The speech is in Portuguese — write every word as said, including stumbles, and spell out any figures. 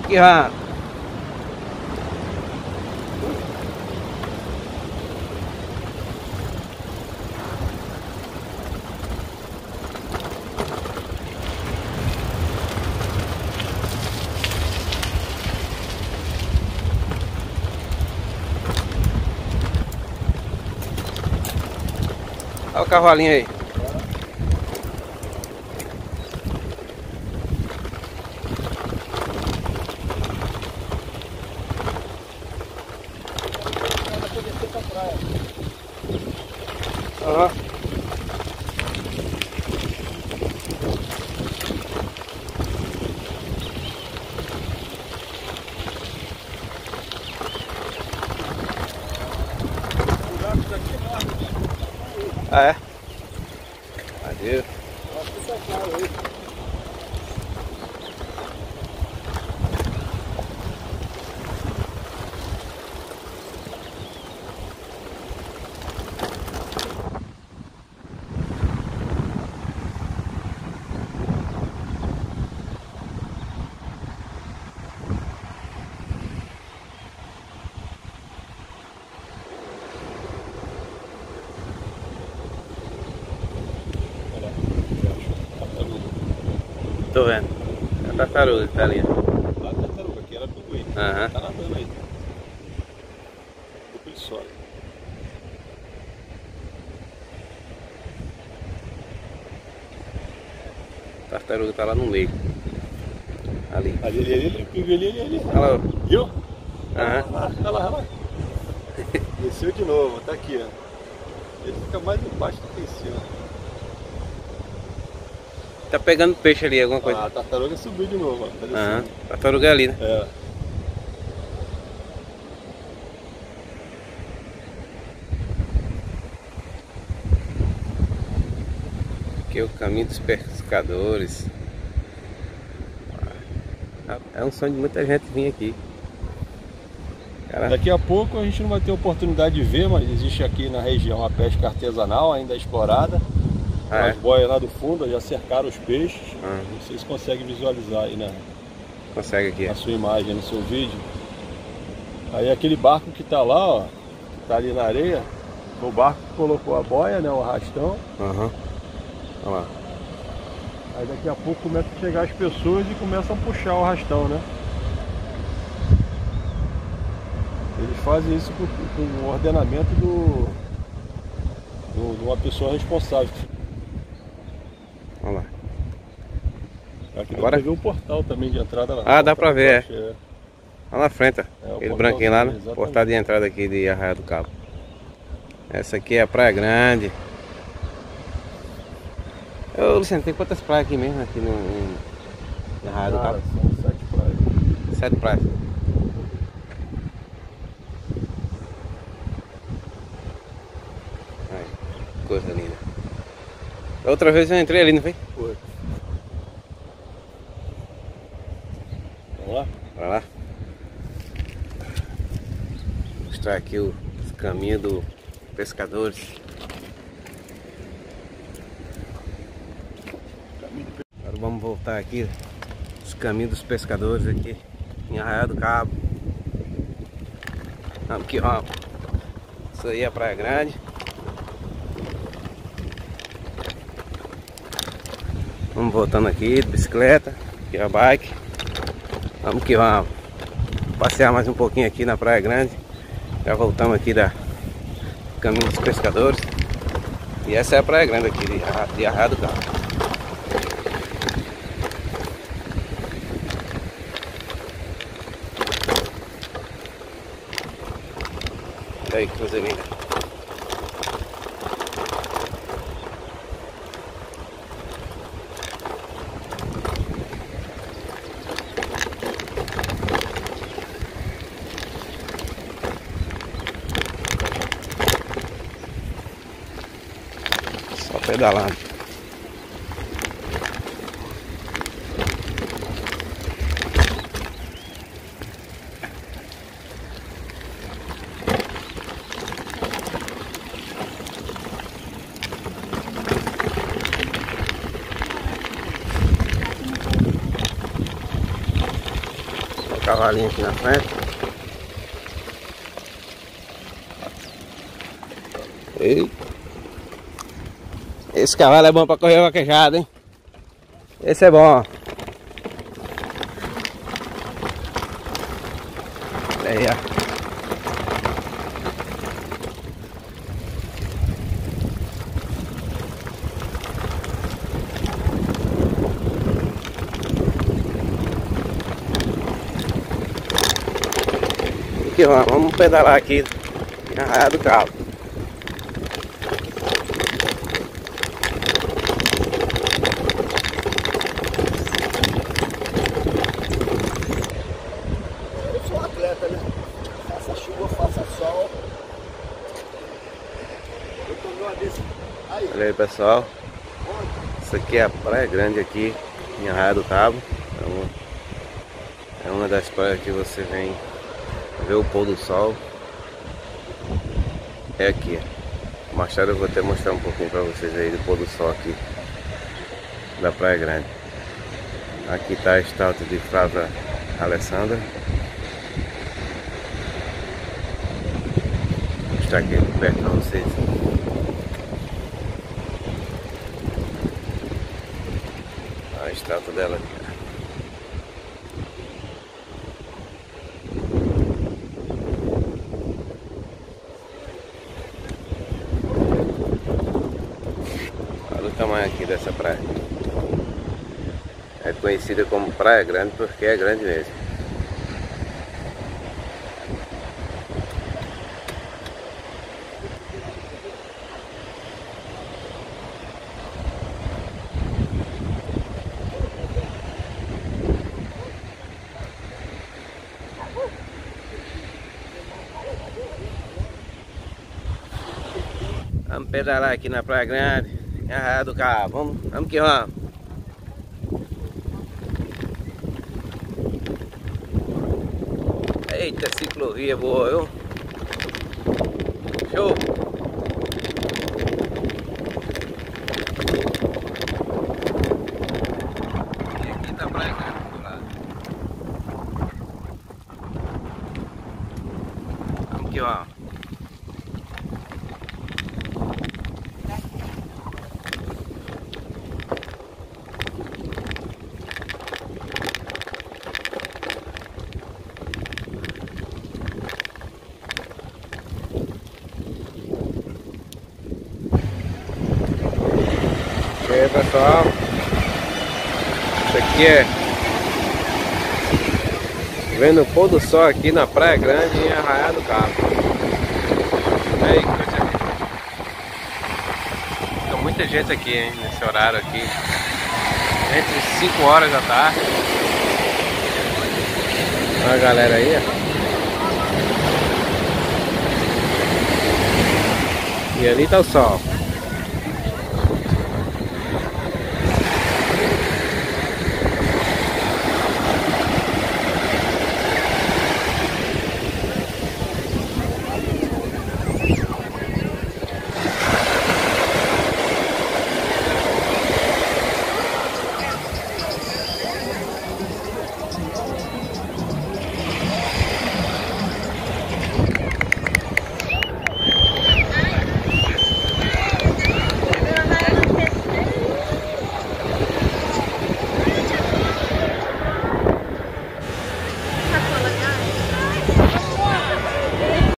que vai. Olha o cavalinho aí. Aham. Ah, é? Adeus. Tô vendo. É a tartaruga que tá ali. Lá a tartaruga, aqui era pinguim. Aham. Tá nadando aí. Ele sobe. A tartaruga tá lá no meio. Ali. Ali, ali, ali, ali, pinguim ali, ali, ali. Olha lá. Viu? Aham. Olha lá, olha lá. Desceu de novo, tá aqui, ó. Ele fica mais embaixo do que em cima. Tá pegando peixe ali, alguma coisa. Ah, a tartaruga subiu de novo, ó. Tá descendo. Aham. Tartaruga é ali, né? É. Aqui é o caminho dos pescadores. É um sonho de muita gente vir aqui. Cara, Daqui a pouco a gente não vai ter oportunidade de ver, mas existe aqui na região a pesca artesanal ainda explorada. Ah, é? As boias lá do fundo já cercaram os peixes. Ah. Vocês conseguem visualizar aí na, consegue aqui. na sua imagem, no seu vídeo. Aí aquele barco que tá lá, ó, que tá ali na areia, o barco que colocou a boia, né, o arrastão. Aham. Olha lá. Aí daqui a pouco começam a chegar as pessoas e começam a puxar o arrastão, né? Eles fazem isso com, com o ordenamento do, do, de uma pessoa responsável. Olha lá. Aqui Agora... dá pra ver o portal também de entrada lá. Ah, dá pra ver, é. é. Lá na frente, ó. É, Aquele branquinho lá, né? exatamente. Portal de entrada aqui de Arraial do Cabo. Essa aqui é a Praia Grande. Ô, Luciano, tem quantas praias aqui mesmo, aqui no, em Arraial do Cara, Cabo? são sete praias. Sete praias. Aí, coisa linda. Da outra vez eu entrei ali, não foi? Foi. Vamos lá? Vai lá. Vou mostrar aqui o caminho dos pescadores. Agora vamos voltar aqui. Os caminhos dos pescadores aqui em Arraial do Cabo. Vamos aqui, ó. Isso aí é a Praia Grande. Vamos voltando aqui de bicicleta. Aqui é a bike. Vamos que vamos passear mais um pouquinho aqui na Praia Grande. Já voltamos aqui da caminho dos pescadores. E essa é a Praia Grande aqui de, de Arraial do Cabo. Olha aí que coisa linda. Só pedalando. cavalinho aqui na frente. Ei. Esse cavalo é bom pra correr vaquejada, hein? Esse é bom. Olha aí, ó. Aqui, ó, vamos pedalar aqui na Arraial do Cabo. Eu sou atleta, né? Faça chuva, faça sol. Eu tô numa desse. Aí. Olha aí, pessoal. Isso aqui é a Praia Grande aqui em Arraial do Cabo. Então, é uma das praias que você vem ver o pôr do sol. É aqui. Mais tarde eu vou até mostrar um pouquinho para vocês aí do pôr do sol aqui da Praia Grande. Aqui está a estátua de Flávia Alessandra. Vou mostrar aqui perto para vocês. A estátua dela aqui. Olha o tamanho aqui dessa praia. É conhecida como Praia Grande porque é grande mesmo. Vamos pedalar aqui na Praia Grande, em Arraial do Cabo. Vamos, vamos que vamos. Eita, ciclovia boa, viu? Show! E aqui tá a Praia Grande do lado. Vamos que vamos. E aí, pessoal, isso aqui é vendo o pôr do sol aqui na Praia Grande em Arraial do Cabo. Aí, coisa linda. Tem muita gente aqui, hein, nesse horário aqui, entre cinco horas da tarde. Olha a galera aí, ó. E ali tá o sol.